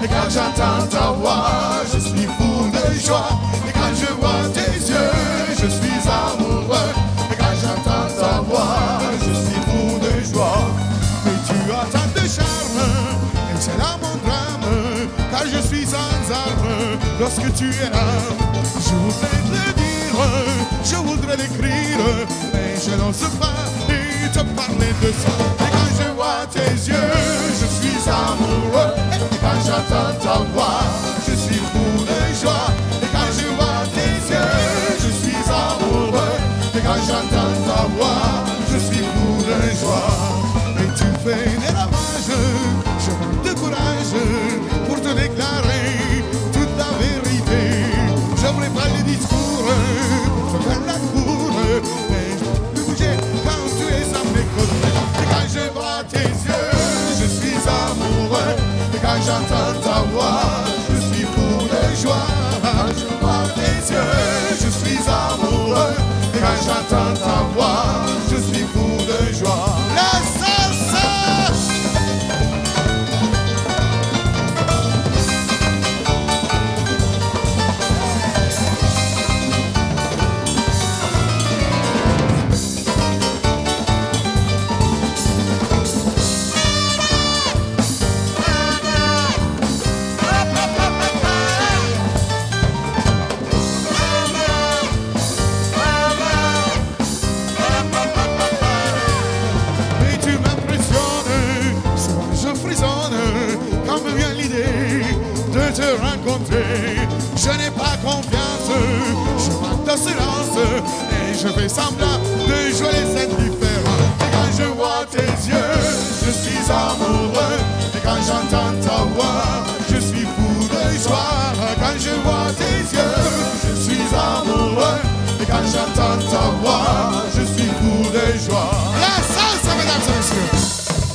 Et quand j'entends ta voix, je suis fou de joie. Et quand je vois tes yeux, je suis amoureux. Et quand j'entends ta voix, je suis fou de joie. Mais tu as tant de charme, et c'est là mon drame. Car je suis sans arme lorsque tu es là. Je voudrais te le dire, je voudrais l'écrire, mais je n'ose pas et te parler de ça. Et quand je vois tes yeux, je suis amoureux. Et quand j'entends ta voix, je suis fou de joie. Et quand je vois tes yeux, je suis amoureux. Et quand j'entends ta voix, je suis fou de joie. Et tu fais des ravages, je manque de courage pour te déclarer toute la vérité. Je prépare les discours pour te faire la cour, mais je peux bouger quand tu es à mes côtés. Et quand je vois tes yeux, je suis amoureux. Et quand j'entends ta voix, je suis fou de joie. Quand je vois tes yeux, je suis amoureux. Et quand j'entends ta voix, je suis fou de joie. La salsa! Je n'ai pas confiance, je manque d'assurance et je fais semblant de jouer les indifférents. Et quand je vois tes yeux, je suis amoureux. Et quand j'entends ta voix, je suis fou de joie. Quand je vois tes yeux, je suis amoureux. Et quand j'entends ta voix, je suis fou de joie. La salsa, mesdames et messieurs.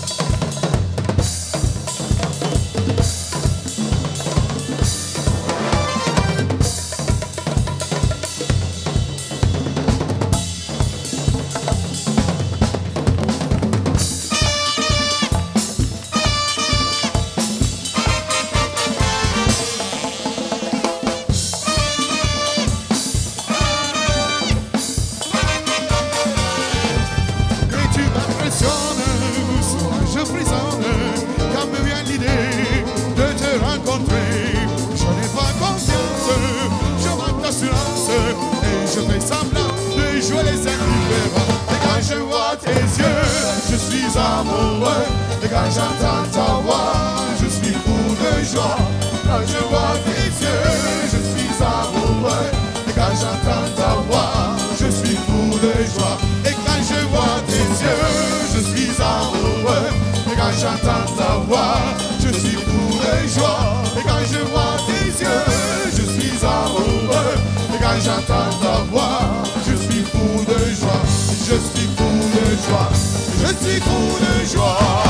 J'entends ta voix, je suis fou de joie. Et quand je vois tes yeux, je suis amoureux. Et quand j'entends ta voix, je suis fou de joie. Je suis fou de joie. Je suis fou de joie.